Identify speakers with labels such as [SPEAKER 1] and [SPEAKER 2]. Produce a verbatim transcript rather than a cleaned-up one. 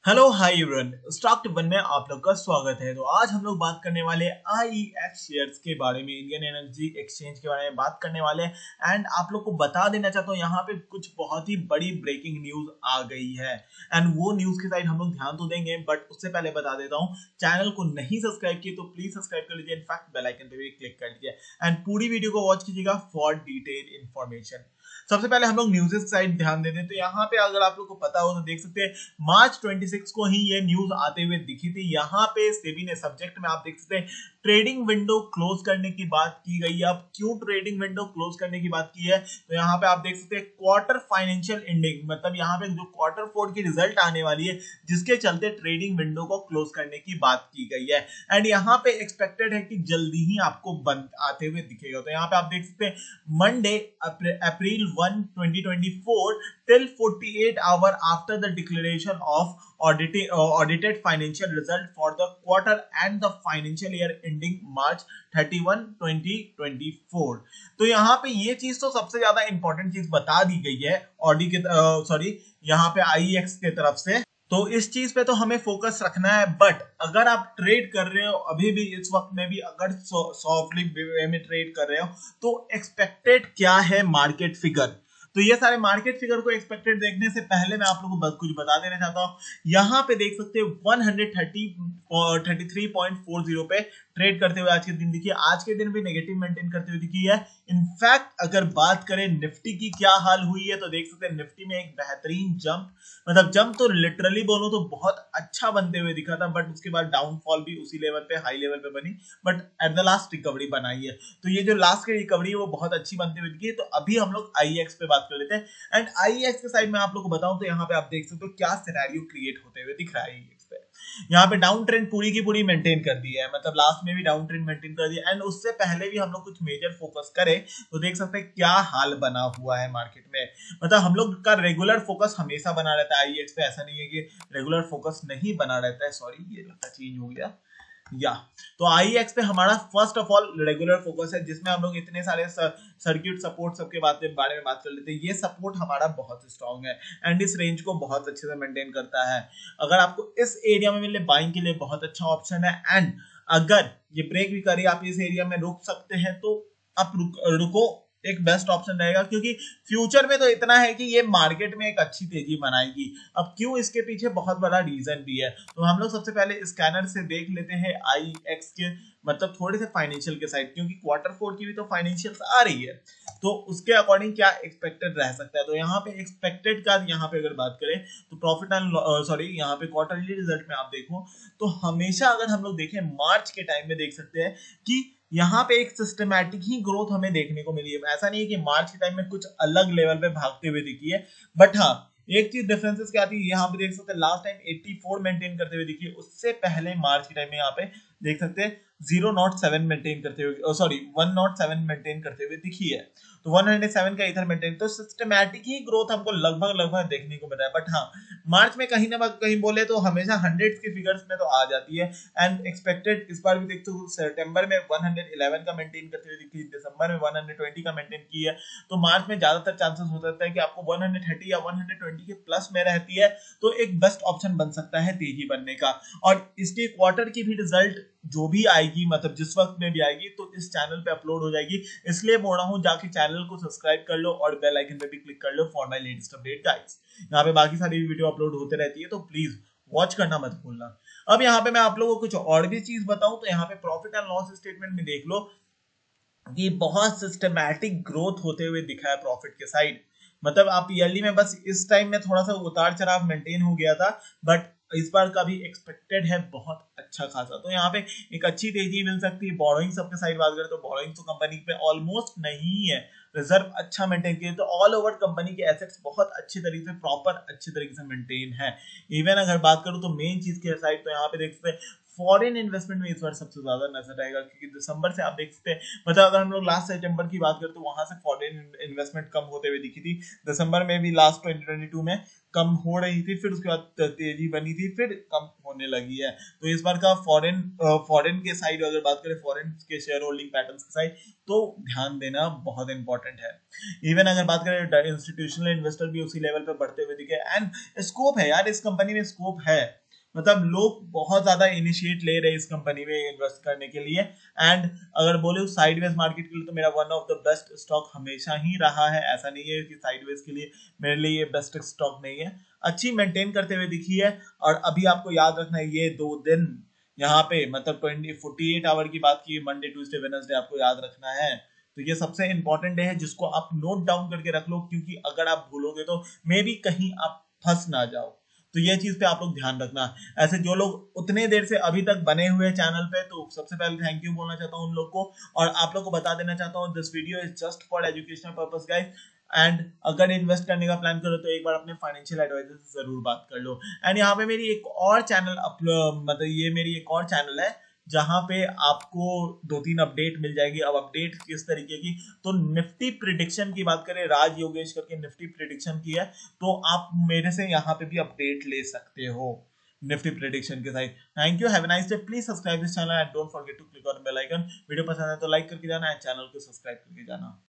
[SPEAKER 1] Hello hi everyone, stock tip one में आप लोग का स्वागत है। तो आज हम लोग बात करने वाले आई ई एक्स शेयर्स के बारे में, इंडियन एनर्जी एक्सचेंज के बारे में बात करने वाले हैं। एंड आप लोग को बता देना चाहता हूँ, यहाँ पे कुछ बहुत ही बड़ी ब्रेकिंग न्यूज आ गई है एंड वो न्यूज की साइड हम लोग ध्यान तो देंगे, बट उससे पहले बता देता हूँ, चैनल को नहीं सब्सक्राइब किए तो प्लीज सब्सक्राइब कर लीजिए। इनफैक्ट बेल आइकन पे भी क्लिक कर लीजिए एंड पूरी वीडियो को वॉच कीजिएगा फॉर डिटेल इन्फॉर्मेशन। सबसे पहले हम लोग न्यूज़ साइड ध्यान देते हैं। तो यहाँ पे अगर आप लोग को पता हो तो देख सकते हैं, मार्च छब्बीस को ही ये न्यूज आते हुए दिखी थी। यहाँ पे सेबी ने सब्जेक्ट में आप देख सकते हैं ट्रेडिंग विंडो क्लोज करने की बात की गई है। अब क्यों ट्रेडिंग विंडो क्लोज करने की बात की है, तो यहाँ पे आप देख सकते हैं क्वार्टर फाइनेंशियल एंडिंग, मतलब यहाँ पे जो क्वार्टर फोर की रिजल्ट आने वाली है जिसके चलते ट्रेडिंग विंडो को क्लोज करने की बात की गई है। एंड यहाँ पे एक्सपेक्टेड है कि जल्दी ही आपको बंद आते हुए दिखेगा। तो यहाँ पे आप देख सकते हैं Monday April one twenty twenty four till forty-eight hour after the declaration of audited, uh, audited financial result for the quarter and the financial year ending March thirty-one twenty twenty-four। तो यहाँ पे ये चीज तो सबसे ज्यादा इंपॉर्टेंट चीज बता दी गई है ऑडी के सॉरी uh, यहाँ पे आई ई एक्स के तरफ से। तो इस चीज पे तो हमें फोकस रखना है, बट अगर आप ट्रेड कर रहे हो अभी भी इस वक्त में भी अगर सॉफ्टली वे में ट्रेड कर रहे हो तो एक्सपेक्टेड क्या है मार्केट फिगर। तो ये सारे मार्केट फिगर को एक्सपेक्टेड देखने से पहले मैं आप लोगों को कुछ बता देना चाहता हूँ। यहाँ पे देख सकते हैं one thirty three point four zero पे ट्रेड करते हुए आज के दिन दिखी है। आज के दिन भी नेगेटिव मेंटेन करते हुए दिखी है। इनफैक्ट अगर बात करें निफ्टी की क्या हाल हुई है, तो देख सकते हैं निफ्टी में एक बेहतरीन जंप, मतलब जंप तो लिटरली बोलो तो बहुत अच्छा बनते हुए दिखा था, बट उसके बाद डाउनफॉल भी उसी लेवल पे हाई लेवल पे बनी, but at the last recovery बनाई है। तो ये जो लास्ट की रिकवरी है वो बहुत अच्छी बनती हुई दिखी है। तो अभी हम लोग आई ई एक्स पे बात कर लेते हैं। एंड आई ई एक्स के साइड में आप लोग को बताऊं तो यहाँ पे आप देख सकते हो क्या सिनेरियो क्रिएट होते हुए दिख रहा है। यहाँ पे डाउन ट्रेंड पूरी की पूरी मेंटेन कर दी है, मतलब लास्ट में भी डाउन ट्रेंड मेंटेन कर दिया। एंड उससे पहले भी हम लोग कुछ मेजर फोकस करें तो देख सकते हैं क्या हाल बना हुआ है मार्केट में। मतलब हम लोग का रेगुलर फोकस हमेशा बना रहता है आई ई एक्स पे, ऐसा नहीं है कि रेगुलर फोकस नहीं बना रहता है। सॉरी ये लगता चेंज हो गया या तो आई ई एक्स पे हमारा first of all regular focus है, जिसमें हम लोग इतने सारे सर्किट सपोर्ट सबके बारे में बात कर लेते हैं। ये सपोर्ट हमारा बहुत स्ट्रांग है एंड इस रेंज को बहुत अच्छे से मेंटेन करता है। अगर आपको इस एरिया में मिले बाइंग के लिए बहुत अच्छा ऑप्शन है। एंड अगर ये ब्रेक भी करे आप इस एरिया में रुक सकते हैं तो आप रुक, रुको एक बेस्ट ऑप्शन रहेगा, क्योंकि फ्यूचर में तो इतना है कि ये मार्केट में एक अच्छी तेजी बनाएगी। अब क्यों, इसके पीछे बहुत बड़ा रीजन भी है। तो हम लोग सबसे पहले स्कैनर से देख लेते हैं आई ई एक्स के, मतलब थोड़े से फाइनेंशियल के साइड, क्योंकि क्वार्टर फोर की भी तो फाइनेंशियल आ रही है, तो उसके अकॉर्डिंग क्या एक्सपेक्टेड रह सकता है। तो यहाँ पे एक्सपेक्टेड का यहाँ पे अगर बात करें तो प्रॉफिट एंड सॉरी यहाँ पे क्वार्टरली रिजल्ट में आप देखो तो हमेशा अगर हम लोग देखें मार्च के टाइम में देख सकते हैं कि यहाँ पे एक सिस्टमैटिक ही ग्रोथ हमें देखने को मिली है। ऐसा नहीं है कि मार्च के टाइम में कुछ अलग लेवल पे भागते हुए दिखी है, बट हाँ एक चीज डिफरेंसेस क्या थी, यहाँ पे देख सकते हैं लास्ट टाइम चौरासी मेंटेन करते हुए दिखी है। उससे पहले मार्च के टाइम में यहाँ पे देख सकते हैं ज़ीरो पॉइंट सेवन मेंटेन करते हुए sorry one point seven maintain करते हुए दिखी है। तो वन हंड्रेड सेवन का इधर मेंटेन, तो सिस्टमैटिक ही ग्रोथ हमको लगभग लगभग देखने को मिल रहा है। बट हाँ मार्च में कहीं ना कहीं बोले तो हमेशा हंड्रेड्स के फिगर्स में तो आ जाती है। एंड एक्सपेक्टेड इस बार भी देखते हो सितंबर में वन हंड्रेड इलेवन का मेंटेन करते हुए दिखी, दिसंबर में वन हंड्रेड ट्वेंटी का मेंटेन की है। तो मार्च में ज्यादातर चांसेस हो सकता है कि आपको वन हंड्रेड थर्टी या वन हंड्रेड ट्वेंटी के प्लस में रहती है, तो एक बेस्ट ऑप्शन बन सकता है तेजी बनने का। और इसके क्वार्टर की भी रिजल्ट जो भी आएगी, मतलब जिस वक्त में भी आएगी, तो इस चैनल पे अपलोड हो जाएगी। इसलिए बोल रहा हूँ जाके चैनल को सब्सक्राइब कर लो और बेल आइकन पे भी क्लिक कर लो for my latest update guys. यहाँ पे बाकी सारी वीडियो अपलोड होते रहती है, तो प्लीज वॉच करना मत भूलना। अब यहाँ पे मैं आप लोगों को कुछ और भी चीज बताऊं तो यहाँ पे प्रॉफिट एंड लॉस स्टेटमेंट में देख लो कि बहुत सिस्टमैटिक ग्रोथ होते हुए दिखा है प्रॉफिट के साइड। मतलब आप ईयरली में बस इस टाइम में थोड़ा सा उतार चढ़ाव मेंटेन हो गया था, बट इस बार का भी एक्सपेक्टेड है बहुत अच्छा खासा। तो यहाँ पे एक अच्छी तेजी मिल सकती है। बोरोइंग सबके साइड बात करें तो बोरोइंग तो कंपनी पे ऑलमोस्ट नहीं है, रिजर्व अच्छा मेंटेन किया, तो ऑल ओवर कंपनी के एसेट्स बहुत अच्छी तरीके से प्रॉपर अच्छी तरीके से मेंटेन है। इवन अगर बात करूं तो मेन चीज के साइड तो यहाँ पे देख सकते हैं फॉरेन इन्वेस्टमेंट में इस बार सबसे ज्यादा नजर आएगा, क्योंकि दिसंबर से आप देख सकते हैं, मतलब अगर हम लोग लास्ट सितंबर की बात करें तो वहां से फॉरेन इन्वेस्टमेंट कम होते हुए दिखी थी। दिसंबर में भी लास्ट ट्वेंटी ट्वेंटी टू में कम हो रही थी, फिर उसके बाद तेजी बनी थी, फिर कम होने लगी है। तो इस बार का फॉरेन फॉरेन के साइड अगर बात करें, फॉरेन के शेयर होल्डिंग पैटर्न्स के साइड, तो ध्यान देना बहुत इंपॉर्टेंट है। इवन अगर बात करें इंस्टीट्यूशनल इन्वेस्टर भी उसी लेवल पे बढ़ते हुए दिखे, एंड स्कोप है यार, इस कंपनी में स्कोप है, मतलब लोग बहुत ज्यादा इनिशिएट ले रहे हैं इस कंपनी में इन्वेस्ट करने के लिए। एंड अगर बोले साइडवेज मार्केट के लिए तो मेरा one of the best stock हमेशा ही रहा है, ऐसा नहीं है कि साइडवेज के लिए मेरे लिए ये बेस्ट स्टॉक नहीं है, अच्छी मेंटेन करते हुए दिखी है। और अभी आपको याद रखना है, ये दो दिन यहाँ पे मतलब ट्वेंटी फोर्टी एट आवर की बात की, मंडे ट्यूसडे वेडनेसडे आपको याद रखना है। तो ये सबसे इंपॉर्टेंट डे है जिसको आप नोट डाउन करके रख लो, क्योंकि अगर आप भूलोगे तो मे बी कहीं आप फंस ना जाओ। तो ये चीज पे आप लोग ध्यान रखना। ऐसे जो लोग उतने देर से अभी तक बने हुए चैनल पे, तो सबसे पहले थैंक यू बोलना चाहता हूँ उन लोग को, और आप लोग को बता देना चाहता हूँ this video is just for educational purpose guys. And अगर इन्वेस्ट करने का प्लान करो तो एक बार अपने फाइनेंशियल एडवाइजर से जरूर बात कर लो। एंड यहाँ पे मेरी एक और चैनल अपलोड, मतलब ये मेरी एक और चैनल है जहां पे आपको दो तीन अपडेट मिल जाएगी। अब अपडेट किस तरीके की, तो निफ्टी प्रिडिक्शन की बात करें, राज योगेश करके निफ्टी प्रिडिक्शन की है, तो आप मेरे से यहाँ पे भी अपडेट ले सकते हो निफ्टी प्रिडिक्शन के साथ। Thank you, have a nice day, please subscribe this channel and don't forget to click on bell icon. Video पसंद है तो लाइक करके जाना, एंड चैनल को सब्सक्राइब करके जाना।